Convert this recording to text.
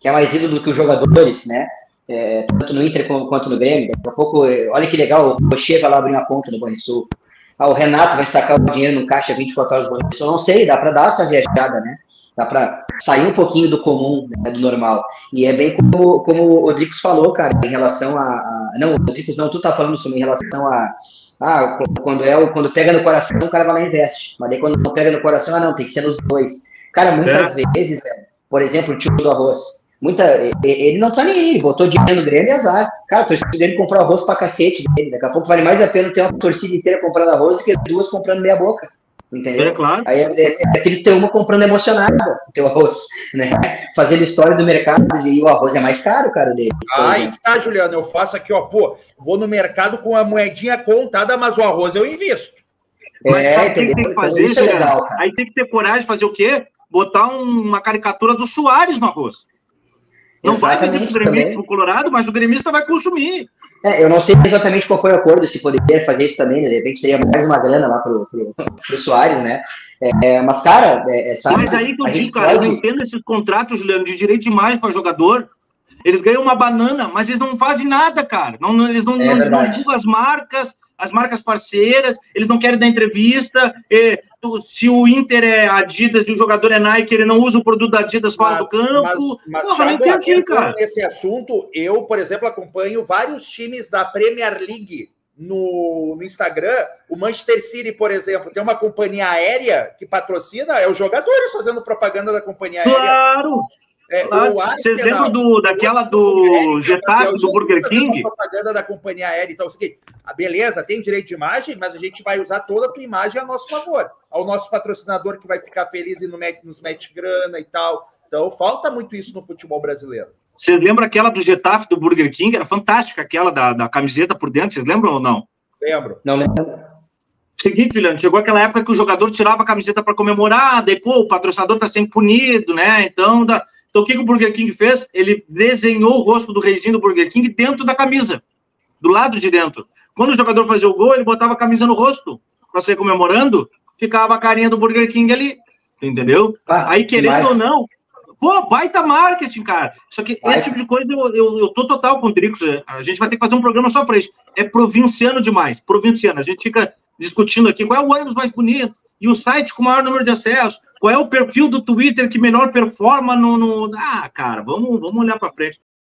que é mais ídolo do que os jogadores, né? Tanto no Inter quanto no Grêmio. Daqui a pouco, olha que legal, o Rocher vai lá abrir uma conta no Banrisul. O Renato vai sacar o dinheiro no caixa 24 horas do Banrisul. Eu não sei, dá para dar essa viajada, né? Dá para sair um pouquinho do comum, né, do normal. E é bem como o Rodrigues falou, cara, em relação Não, Rodrigues não, tu tá falando sobre em relação quando pega no coração, o cara vai lá e investe. Mas daí quando não pega no coração, não, tem que ser nos dois. Cara, muitas vezes, por exemplo, o tio do arroz. Ele não tá nem aí, ele botou dinheiro no Grêmio e azar. Cara, a torcida dele comprou arroz pra cacete dele. Daqui a pouco vale mais a pena ter uma torcida inteira comprando arroz do que duas comprando meia boca. Entendeu? Claro. Aí é 31 comprando emocionada o teu arroz, né? Fazendo história do mercado e o arroz é mais caro, cara, dele. Aí que tá, Juliano, eu faço aqui, vou no mercado com a moedinha contada, mas o arroz eu invisto. Mas sabe o que tem que fazer, então, legal, aí tem que ter coragem de fazer o quê? Botar uma caricatura do Soares no arroz. Não vai vender pro gremista, pro Colorado, mas o gremista vai consumir. Eu não sei exatamente qual foi o acordo, se poderia fazer isso também, né? De repente seria mais uma grana lá pro Soares, né? Mas, cara, sabe? Mas aí que eu digo, cara, eu não entendo esses contratos, Juliano, de direito demais para jogador. Eles ganham uma banana, mas eles não fazem nada, cara. Eles não divulgam as marcas parceiras, eles não querem dar entrevista. Se o Inter é Adidas e o jogador é Nike, ele não usa o produto da Adidas fora do campo. Porra, não entendi, cara. Nesse assunto, eu, por exemplo, acompanho vários times da Premier League no Instagram. O Manchester City, por exemplo, tem uma companhia aérea que patrocina, os jogadores fazendo propaganda da companhia aérea. Claro! Vocês lembram daquela do Getafe, do Burger King? Propaganda da companhia aérea e tal. Beleza, tem direito de imagem, mas a gente vai usar toda a tua imagem a nosso favor. Ao nosso patrocinador que vai ficar feliz e nos mete grana e tal. Então, falta muito isso no futebol brasileiro. Vocês lembram aquela do Getafe, do Burger King? Era fantástica aquela da camiseta por dentro. Vocês lembram ou não? Lembro. Não lembro. Seguinte, Juliano, chegou aquela época que o jogador tirava a camiseta para comemorar, daí, o patrocinador tá sempre punido, né? Então, o que o Burger King fez? Ele desenhou o rosto do reizinho do Burger King dentro da camisa, do lado de dentro. Quando o jogador fazia o gol, ele botava a camisa no rosto, para ser comemorando, ficava a carinha do Burger King ali, entendeu? Aí, querendo ou não, baita marketing, cara. Só que esse tipo de coisa, eu tô total com o Dricos. A gente vai ter que fazer um programa só para isso. É provinciano demais, provinciano. A gente fica discutindo aqui qual é o ônibus mais bonito e o site com o maior número de acessos, qual é o perfil do Twitter que melhor performa no... Ah, cara, vamos olhar para frente.